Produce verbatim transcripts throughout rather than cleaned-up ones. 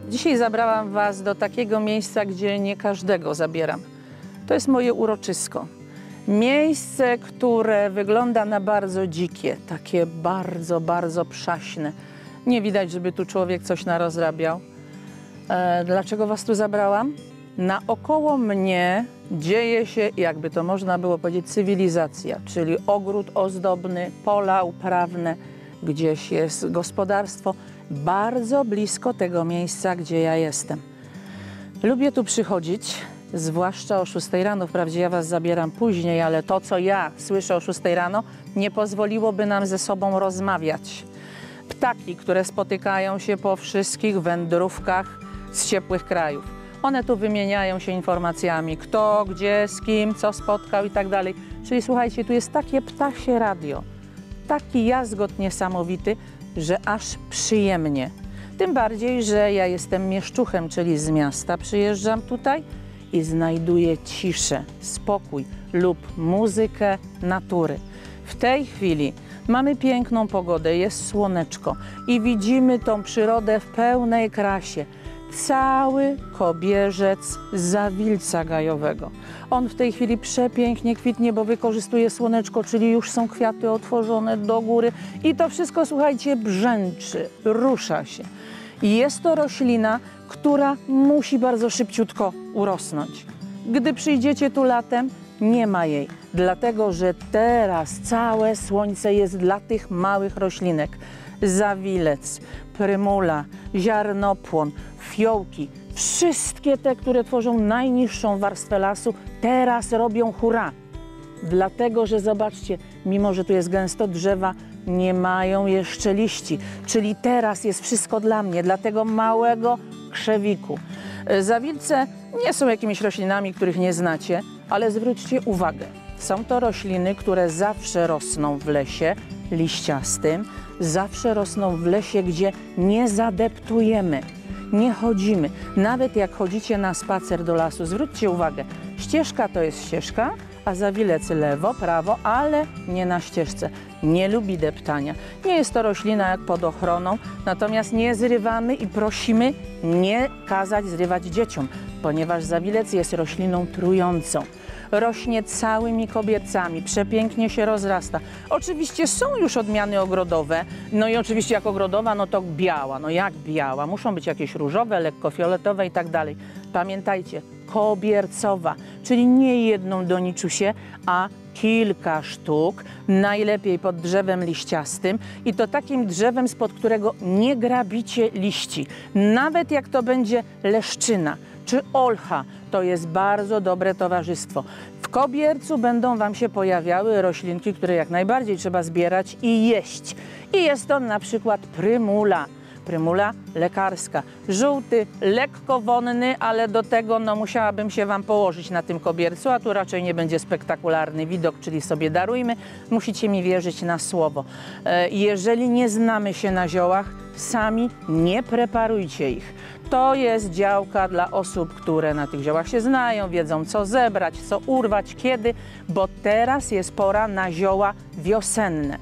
Dzisiaj zabrałam Was do takiego miejsca, gdzie nie każdego zabieram. To jest moje uroczysko. Miejsce, które wygląda na bardzo dzikie, takie bardzo, bardzo przaśne. Nie widać, żeby tu człowiek coś narozrabiał. E, dlaczego Was tu zabrałam? Naokoło mnie dzieje się, jakby to można było powiedzieć, cywilizacja, czyli ogród ozdobny, pola uprawne, gdzieś jest gospodarstwo, bardzo blisko tego miejsca, gdzie ja jestem. Lubię tu przychodzić, zwłaszcza o szóstej rano. Wprawdzie ja Was zabieram później, ale to, co ja słyszę o szóstej rano, nie pozwoliłoby nam ze sobą rozmawiać. Ptaki, które spotykają się po wszystkich wędrówkach z ciepłych krajów. One tu wymieniają się informacjami, kto, gdzie, z kim, co spotkał i tak dalej. Czyli słuchajcie, tu jest takie ptasie radio, taki jazgot niesamowity, że aż przyjemnie. Tym bardziej, że ja jestem mieszczuchem, czyli z miasta przyjeżdżam tutaj i znajduję ciszę, spokój lub muzykę natury. W tej chwili mamy piękną pogodę, jest słoneczko i widzimy tą przyrodę w pełnej krasie. Cały Kobierzec zawilca gajowego. On w tej chwili przepięknie kwitnie, bo wykorzystuje słoneczko, czyli już są kwiaty otworzone do góry i to wszystko, słuchajcie, brzęczy, rusza się. I jest to roślina, która musi bardzo szybciutko urosnąć. Gdy przyjdziecie tu latem, nie ma jej, dlatego że teraz całe słońce jest dla tych małych roślinek. Zawilec, prymula, ziarnopłon, fiołki, wszystkie te, które tworzą najniższą warstwę lasu, teraz robią hurra. Dlatego, że zobaczcie, mimo że tu jest gęsto, drzewa nie mają jeszcze liści, czyli teraz jest wszystko dla mnie, dla tego małego krzewiku. Zawilce nie są jakimiś roślinami, których nie znacie, ale zwróćcie uwagę, są to rośliny, które zawsze rosną w lesie liściastym, zawsze rosną w lesie, gdzie nie zadeptujemy, nie chodzimy. Nawet jak chodzicie na spacer do lasu, zwróćcie uwagę, ścieżka to jest ścieżka, a zawilec lewo, prawo, ale nie na ścieżce. Nie lubi deptania. Nie jest to roślina jak pod ochroną, natomiast nie zrywamy i prosimy nie kazać zrywać dzieciom, ponieważ zawilec jest rośliną trującą. Rośnie całymi kobiercami, przepięknie się rozrasta. Oczywiście są już odmiany ogrodowe, no i oczywiście jak ogrodowa, no to biała. No jak biała? Muszą być jakieś różowe, lekko fioletowe i tak dalej. Pamiętajcie, kobiercowa, czyli nie jedną doniczusię, a kilka sztuk, najlepiej pod drzewem liściastym i to takim drzewem, spod którego nie grabicie liści. Nawet jak to będzie leszczyna czy olcha, to jest bardzo dobre towarzystwo. W kobiercu będą Wam się pojawiały roślinki, które jak najbardziej trzeba zbierać i jeść. I jest to na przykład prymula. Prymula lekarska. Żółty, lekko wonny, ale do tego no, musiałabym się Wam położyć na tym kobiercu, a tu raczej nie będzie spektakularny widok, czyli sobie darujmy. Musicie mi wierzyć na słowo. E, jeżeli nie znamy się na ziołach, sami nie preparujcie ich. To jest działka dla osób, które na tych ziołach się znają, wiedzą co zebrać, co urwać, kiedy, bo teraz jest pora na zioła wiosenne.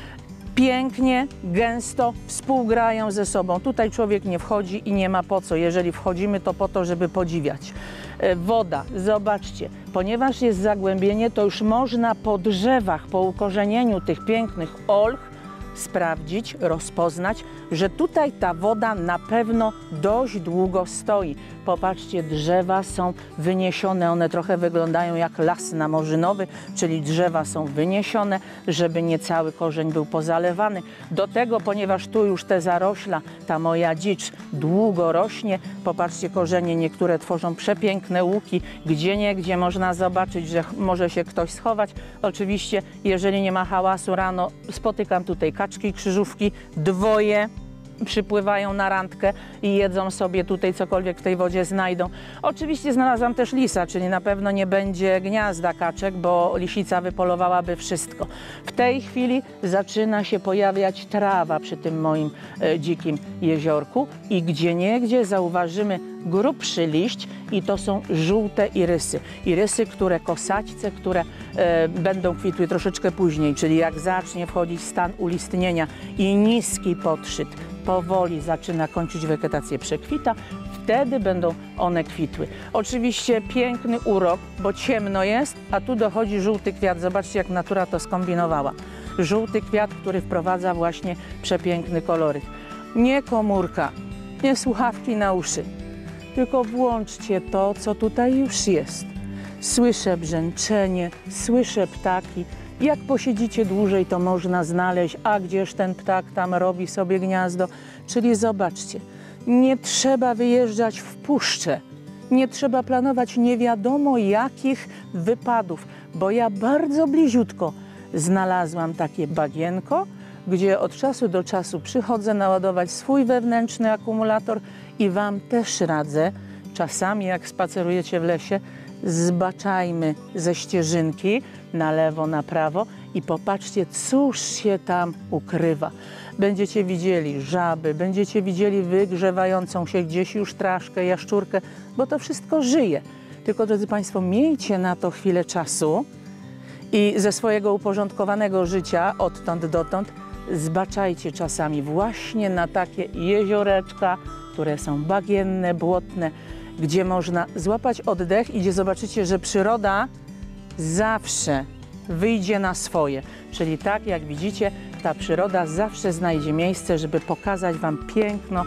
Pięknie, gęsto współgrają ze sobą. Tutaj człowiek nie wchodzi i nie ma po co. Jeżeli wchodzimy, to po to, żeby podziwiać. Woda, zobaczcie, ponieważ jest zagłębienie, to już można po drzewach, po ukorzenieniu tych pięknych olch sprawdzić, rozpoznać, że tutaj ta woda na pewno dość długo stoi. Popatrzcie, drzewa są wyniesione, one trochę wyglądają jak las namorzynowy, czyli drzewa są wyniesione, żeby nie cały korzeń był pozalewany. Do tego, ponieważ tu już te zarośla, ta moja dzicz długo rośnie, popatrzcie, korzenie niektóre tworzą przepiękne łuki, gdzieniegdzie można zobaczyć, że może się ktoś schować. Oczywiście, jeżeli nie ma hałasu rano, spotykam tutaj kaczki, krzyżówki, dwoje przypływają na randkę i jedzą sobie tutaj cokolwiek w tej wodzie znajdą. Oczywiście znalazłam też lisa, czyli na pewno nie będzie gniazda kaczek, bo lisica wypolowałaby wszystko. W tej chwili zaczyna się pojawiać trawa przy tym moim e, dzikim jeziorku i gdzieniegdzie zauważymy grubszy liść i to są żółte irysy. Irysy, które kosaćce, które e, będą kwitły troszeczkę później, czyli jak zacznie wchodzić stan ulistnienia i niski podszyt. powoli zaczyna kończyć wegetację, przekwita, wtedy będą one kwitły. Oczywiście piękny urok, bo ciemno jest, a tu dochodzi żółty kwiat. Zobaczcie, jak natura to skombinowała. Żółty kwiat, który wprowadza właśnie przepiękny koloryt. Nie komórka, nie słuchawki na uszy, tylko włączcie to, co tutaj już jest. Słyszę brzęczenie, słyszę ptaki. Jak posiedzicie dłużej, to można znaleźć, a gdzież ten ptak tam robi sobie gniazdo. Czyli zobaczcie, nie trzeba wyjeżdżać w puszczę, nie trzeba planować nie wiadomo jakich wypadów, bo ja bardzo bliziutko znalazłam takie bagienko, gdzie od czasu do czasu przychodzę naładować swój wewnętrzny akumulator i Wam też radzę, czasami jak spacerujecie w lesie, zbaczajmy ze ścieżynki na lewo, na prawo i popatrzcie, cóż się tam ukrywa. Będziecie widzieli żaby, będziecie widzieli wygrzewającą się gdzieś już traszkę, jaszczurkę, bo to wszystko żyje. Tylko, drodzy Państwo, miejcie na to chwilę czasu i ze swojego uporządkowanego życia odtąd dotąd zbaczajcie czasami właśnie na takie jezioreczka, które są bagienne, błotne, gdzie można złapać oddech i gdzie zobaczycie, że przyroda zawsze wyjdzie na swoje. Czyli tak jak widzicie, ta przyroda zawsze znajdzie miejsce, żeby pokazać Wam piękno.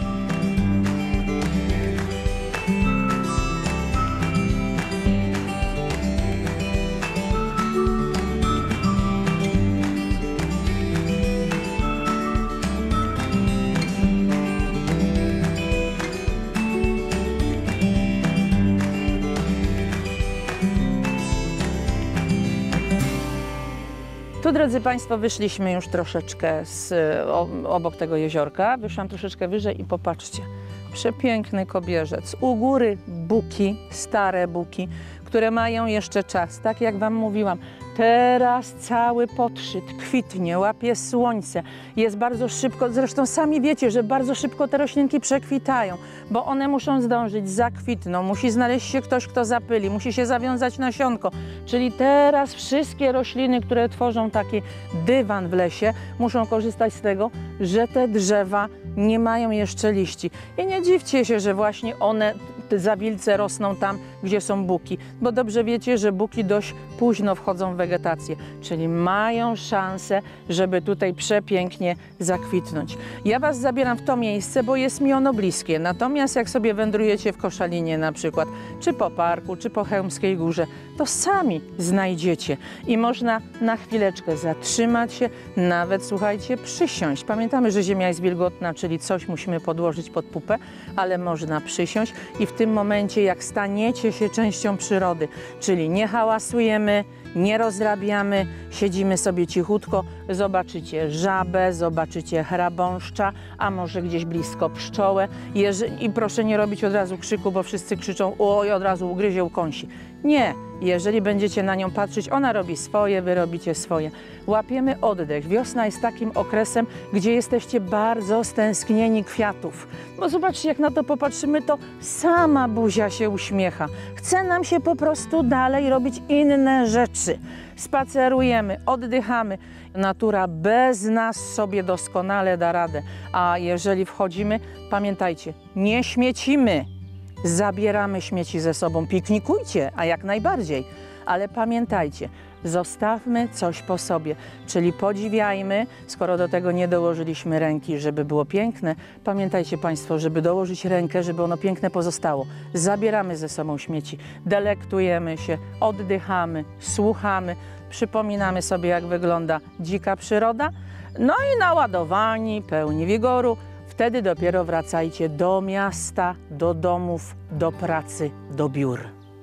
Tu, drodzy Państwo, wyszliśmy już troszeczkę z, o, obok tego jeziorka. Wyszłam troszeczkę wyżej i popatrzcie. Przepiękny kobierzec. U góry buki, stare buki, które mają jeszcze czas. Tak jak Wam mówiłam, teraz cały podszyt kwitnie, łapie słońce. Jest bardzo szybko, zresztą sami wiecie, że bardzo szybko te roślinki przekwitają, bo one muszą zdążyć, zakwitną, musi znaleźć się ktoś, kto zapyli, musi się zawiązać nasionko. Czyli teraz wszystkie rośliny, które tworzą taki dywan w lesie, muszą korzystać z tego, że te drzewa nie mają jeszcze liści. I nie dziwcie się, że właśnie one, te zawilce, rosną tam, gdzie są buki, bo dobrze wiecie, że buki dość późno wchodzą w wegetację, czyli mają szansę, żeby tutaj przepięknie zakwitnąć. Ja Was zabieram w to miejsce, bo jest mi ono bliskie, natomiast jak sobie wędrujecie w Koszalinie na przykład, czy po parku, czy po Chełmskiej Górze, to sami znajdziecie i można na chwileczkę zatrzymać się, nawet, słuchajcie, przysiąść. Pamiętamy, że ziemia jest wilgotna, czyli coś musimy podłożyć pod pupę, ale można przysiąść i w tym momencie, jak staniecie się częścią przyrody, czyli nie hałasujemy, nie rozrabiamy, siedzimy sobie cichutko, zobaczycie żabę, zobaczycie chrabąszcza, a może gdzieś blisko pszczołę. Jeży... I proszę nie robić od razu krzyku, bo wszyscy krzyczą, oj, od razu ugryzie, ukąsi. Nie, jeżeli będziecie na nią patrzeć, ona robi swoje, wy robicie swoje. Łapiemy oddech. Wiosna jest takim okresem, gdzie jesteście bardzo stęsknieni kwiatów. Bo zobaczcie, jak na to popatrzymy, to sama buzia się uśmiecha. Chce nam się po prostu dalej robić inne rzeczy. Spacerujemy, oddychamy. Natura bez nas sobie doskonale da radę. A jeżeli wchodzimy, pamiętajcie, nie śmiecimy. Zabieramy śmieci ze sobą, piknikujcie, a jak najbardziej, ale pamiętajcie, zostawmy coś po sobie, czyli podziwiajmy, skoro do tego nie dołożyliśmy ręki, żeby było piękne, pamiętajcie Państwo, żeby dołożyć rękę, żeby ono piękne pozostało. Zabieramy ze sobą śmieci, delektujemy się, oddychamy, słuchamy, przypominamy sobie, jak wygląda dzika przyroda, no i naładowani, pełni wigoru, wtedy dopiero wracajcie do miasta, do domów, do pracy, do biur.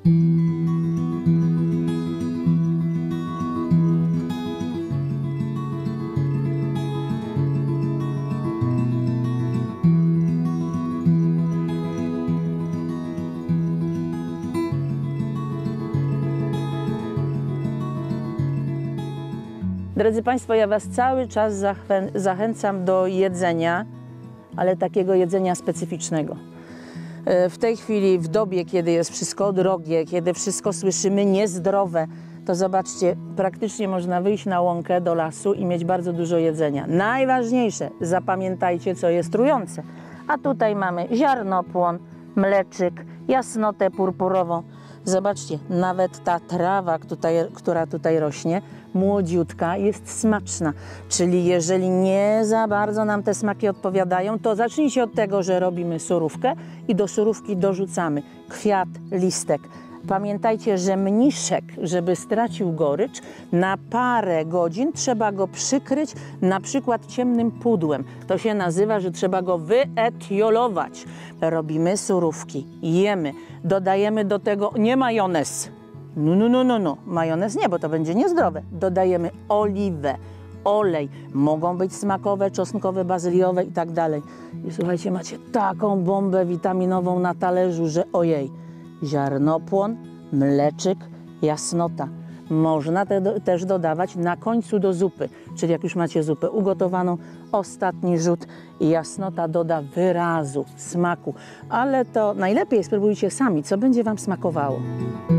Drodzy Państwo, ja Was cały czas zachęcam do jedzenia, ale takiego jedzenia specyficznego. W tej chwili, w dobie, kiedy jest wszystko drogie, kiedy wszystko słyszymy niezdrowe, to zobaczcie, praktycznie można wyjść na łąkę do lasu i mieć bardzo dużo jedzenia. Najważniejsze, zapamiętajcie, co jest trujące. A tutaj mamy ziarnopłon, mleczyk, jasnotę purpurową. Zobaczcie, nawet ta trawa, tutaj, która tutaj rośnie, młodziutka, jest smaczna. Czyli jeżeli nie za bardzo nam te smaki odpowiadają, to zacznijcie od tego, że robimy surówkę i do surówki dorzucamy kwiat, listek. Pamiętajcie, że mniszek, żeby stracił gorycz, na parę godzin trzeba go przykryć na przykład ciemnym pudłem. To się nazywa, że trzeba go wyetiolować. Robimy surówki, jemy, dodajemy do tego nie majonez. No, no, no, no, no, majonez nie, bo to będzie niezdrowe. Dodajemy oliwę, olej, mogą być smakowe, czosnkowe, bazyliowe i tak dalej. I słuchajcie, macie taką bombę witaminową na talerzu, że ojej. Ziarnopłon, mleczyk, jasnota. Można te do, też dodawać na końcu do zupy, czyli jak już macie zupę ugotowaną, ostatni rzut i jasnota doda wyrazu, smaku. Ale to najlepiej spróbujcie sami, co będzie Wam smakowało.